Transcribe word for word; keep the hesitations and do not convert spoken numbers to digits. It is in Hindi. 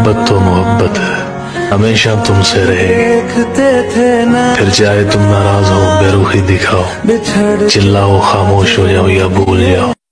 मोहब्बत तो मोहब्बत है, हमेशा तुमसे रहेगी। फिर चाहे तुम नाराज हो, बेरुखी दिखाओ, चिल्लाओ, खामोश हो जाओ या भूल जाओ।